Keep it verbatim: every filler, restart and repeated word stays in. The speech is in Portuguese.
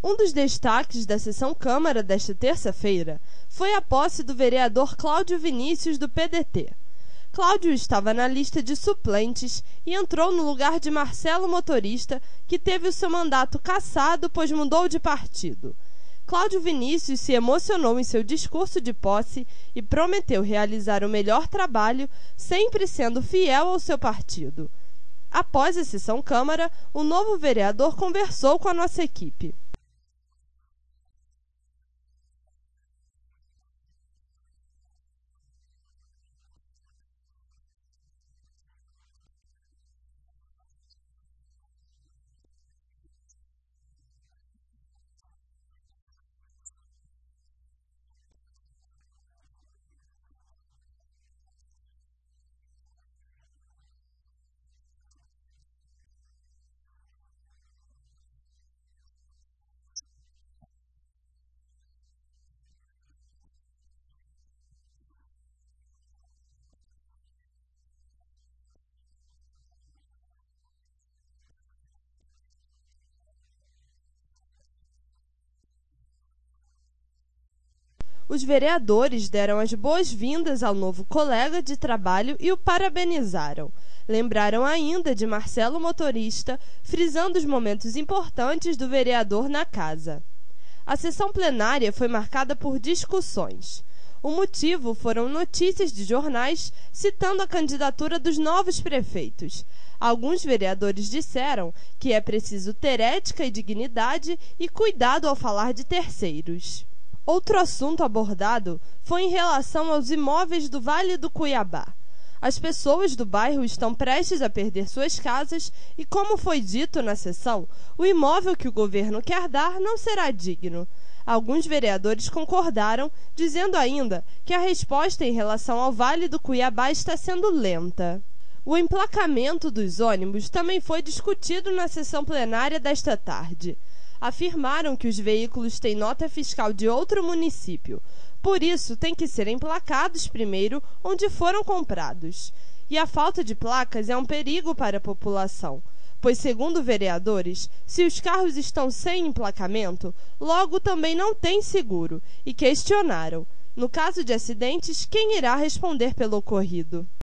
Um dos destaques da sessão Câmara desta terça-feira foi a posse do vereador Cláudio Vinícius, do P D T. Cláudio estava na lista de suplentes e entrou no lugar de Marcelo Motorista, que teve o seu mandato cassado pois mudou de partido. Cláudio Vinícius se emocionou em seu discurso de posse e prometeu realizar o melhor trabalho, sempre sendo fiel ao seu partido. Após a sessão Câmara, o novo vereador conversou com a nossa equipe. Os vereadores deram as boas-vindas ao novo colega de trabalho e o parabenizaram. Lembraram ainda de Marcelo Motorista, frisando os momentos importantes do vereador na casa. A sessão plenária foi marcada por discussões. O motivo foram notícias de jornais citando a candidatura dos novos prefeitos. Alguns vereadores disseram que é preciso ter ética e dignidade e cuidado ao falar de terceiros. Outro assunto abordado foi em relação aos imóveis do Vale do Cuiabá. As pessoas do bairro estão prestes a perder suas casas e, como foi dito na sessão, o imóvel que o governo quer dar não será digno. Alguns vereadores concordaram, dizendo ainda que a resposta em relação ao Vale do Cuiabá está sendo lenta. O emplacamento dos ônibus também foi discutido na sessão plenária desta tarde. Afirmaram que os veículos têm nota fiscal de outro município, por isso têm que ser emplacados primeiro onde foram comprados. E a falta de placas é um perigo para a população, pois, segundo vereadores, se os carros estão sem emplacamento, logo também não têm seguro, e questionaram: no caso de acidentes, quem irá responder pelo ocorrido?